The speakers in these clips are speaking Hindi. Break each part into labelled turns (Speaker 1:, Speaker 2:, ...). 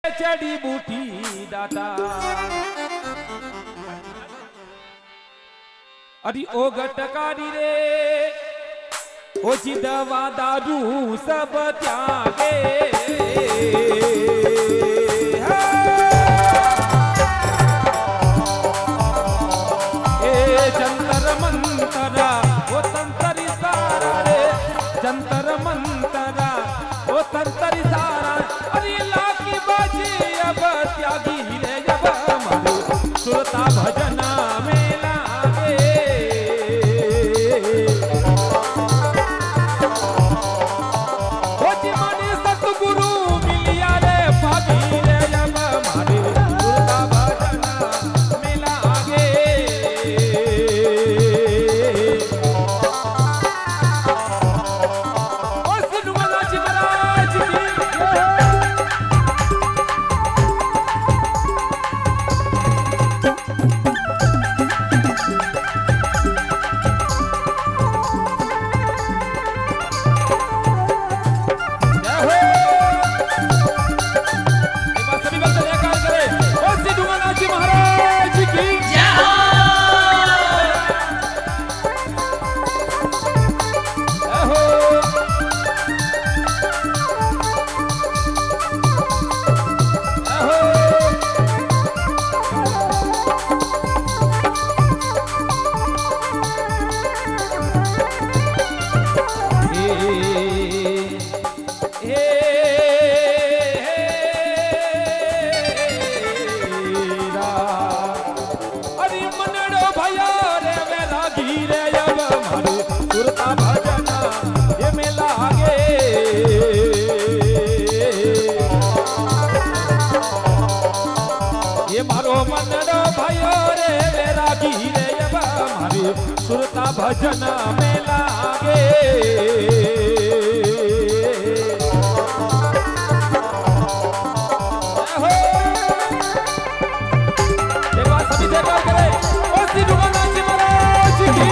Speaker 1: जड़ी बूटी दाता अरे ओ गटकारी रे ओ जी दवा दारू सब त्यागे ए जंतर मंतरा ओ तंतरी सारा रे जंतर मंतरा ओ तंतरी सारा अरे लाकी बाजी अब त्यागी रे जब मरु सुरता भजना में सुरता भजन में लागे एक बार सभी जयकार करें और श्री दुर्गानाथ जी महाराज की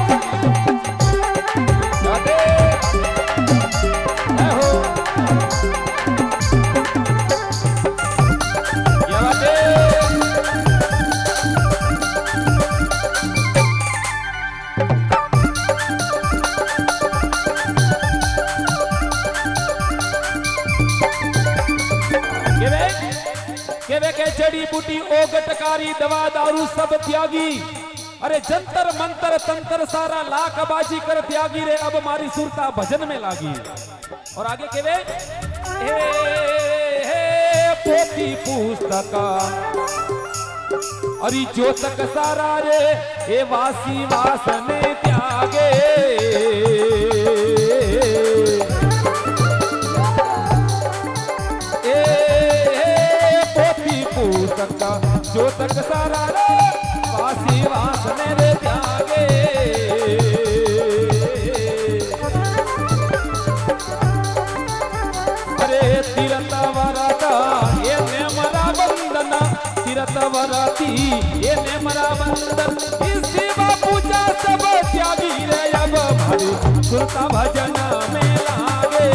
Speaker 1: जड़ी बूटी ओ गटकारी दवा दारू सब त्यागी अरे जंतर मंतर तंत्र सारा लाख बाजी कर त्यागी रे अब मारी सुरता भजन में लागी और आगे केवे हे हे पोथी पुस्तका अरे ज्योतक सारा रे हे वासी वासने त्यागे ज्योतक सारा रे वासी वासने रे त्यागे अरे तीरथ वराता ये नेमरा बंदना तीरथ वराती ये नेमरा बंदन इसी पूजा सब त्यागी रे अब भारी सुरता भजन में लागे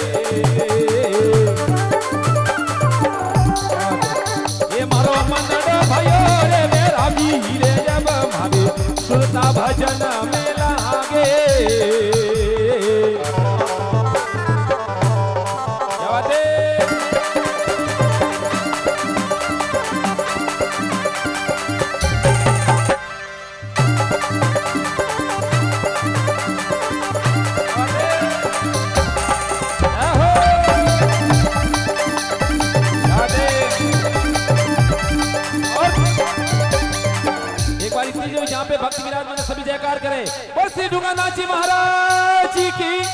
Speaker 1: रे जब भाभी सुरता भजन में लागे यहाँ पे भक्त विराजमान सभी जयकार करें और श्री दुर्गानाथ जी महाराज की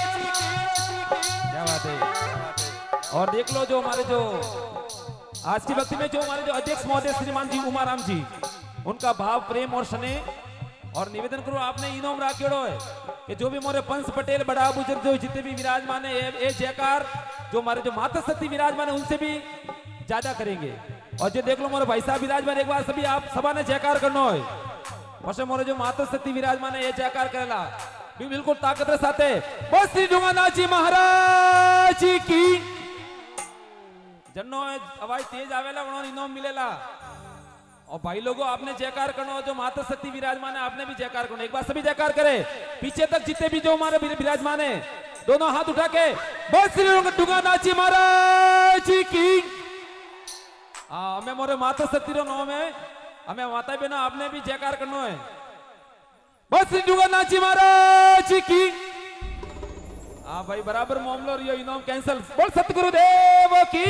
Speaker 1: क्या बात है। और देख लो जो हमारे जो आज की भक्ति में जो हमारे जो अध्यक्ष महोदय श्रीमान जी उमाराम जी उनका भाव प्रेम और स्नेह और निवेदन करो आपने इनाम राखेड़ो है कि जो भी मोरे पंच पटेल बड़ा बुजुर्ग जो जितने भी विराजमान है ये जयकार जो हमारे जो माता सती विराजमान है उनसे भी ज्यादा करेंगे। और जो देख लो मोरे भाई साहब विराजमान एक बार सभी आप सभा ने जयकार करना है वैसे मोरे जो माता सती विराजमान है ये जयकार करेला बिल्कुल ताकत रे साथे बस श्री दुर्गानाथ जी महाराज की जन्नो आवाज तेज आवेला वनो इनाम मिलेला। और भाई लोगों आपने जयकार करना, जो माता शक्ति विराजमान है आपने भी जयकार करना। एक बार सभी जयकार करे, पीछे तक जितने भी जो हमारे विराजमान है दोनों हाथ उठा के बोल श्री डुंगानाची महाराज की। हमें मोरे माता शक्ति रो नाम है, हमें माता बहनों आपने भी जयकार करना है। बोल श्री डुंगानाची महाराज की। हाँ भाई बराबर मामलो रियो इनाम कैंसल। बोल सतगुरुदेव की।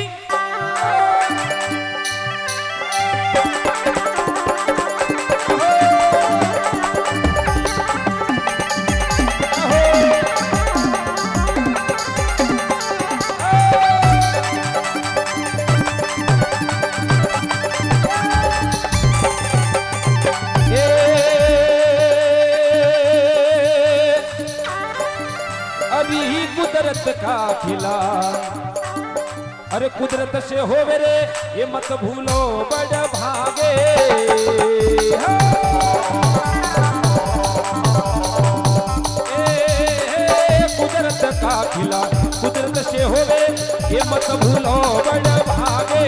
Speaker 1: कुदरत का खिला, अरे कुदरत से होवे रे ये मत भूलो बड़ भागे। कुदरत का खिला, कुदरत से होवे ये मत भूलो बड़ भागे।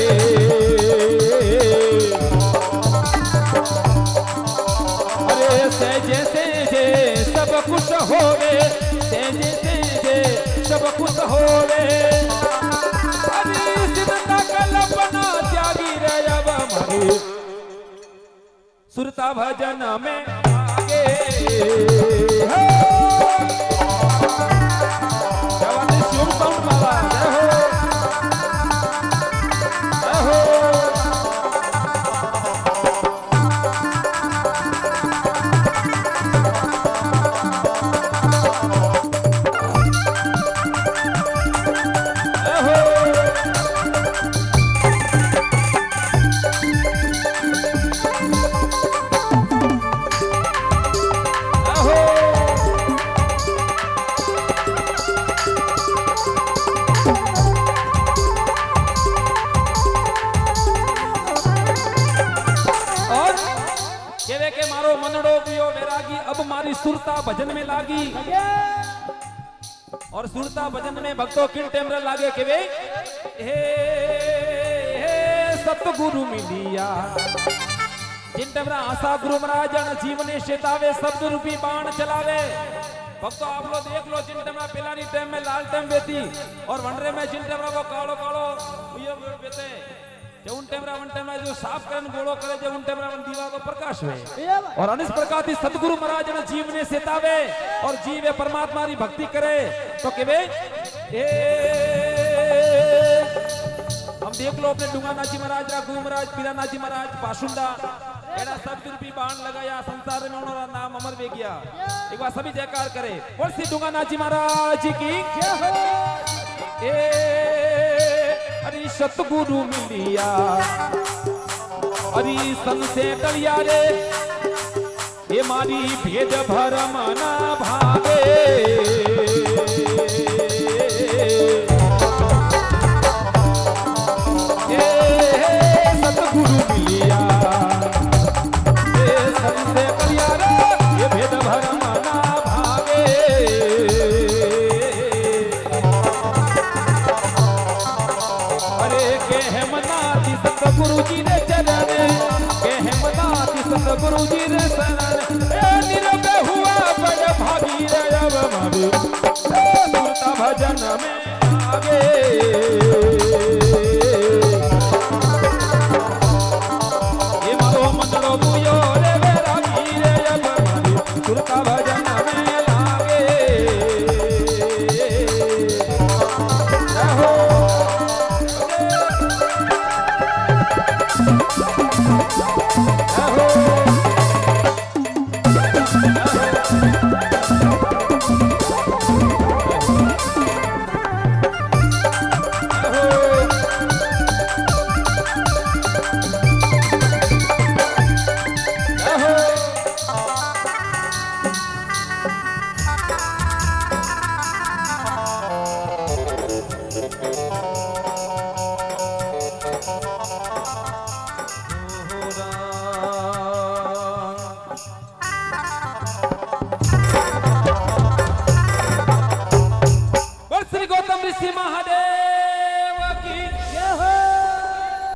Speaker 1: अरे सहजे सहजे सब कुछ होवे, सहजे सहजे सब कुछ होवे। अरे सिद्धता कल्पना त्यागी रे अब हमारे सुरता भजन में आगे। शिव साउंड बाबा जय हो, जय हो। के मारो मनड़ो पियो वैरागी अब मारी सुरता भजन में लागी। और सुरता भजन में भक्तों किन टेमरे लागे के वे हे सतगुरु मिलिया। जिन टेमरा आशा गुरु महाराज जीवने शेतावे शब्द रूपी बाण चलावे। भक्तों आप लोग देख लो, जिन टेमरा पिलानी टाइम में लाल टाइम बेती और वनरे में जिन टेमरा वो कालो कालो ये बेते जो उन टेमरा जो साफ करन गोड़ो करे जो उन टेमरा दीवा को प्रकाश है। और अनिस प्रकार की सतगुरु महाराज ने जीव ने सेतावे और जीव परमात्मा री भक्ति करे तो केवे हम देख लो अपने डुंगानाची महाराज गुरु महाराज पीरानाची महाराज पाशुंडा एड़ा सब रूपी बाण लगाया, संसार में उन्होंने नाम अमर वे गया। एक बार सभी जयकार करे, बोल श्री डुंगानाची महाराज की जय हो। अरे सतगुरु मिलिया, अरे सन से टलिया रे ये मारी भेद भरम ना भागे। सतगुरु मिलिया ये सन से टलिया रे ये भेद भरम ना भागे। अरे के हेमनाथी सतगुरु जी ने चरण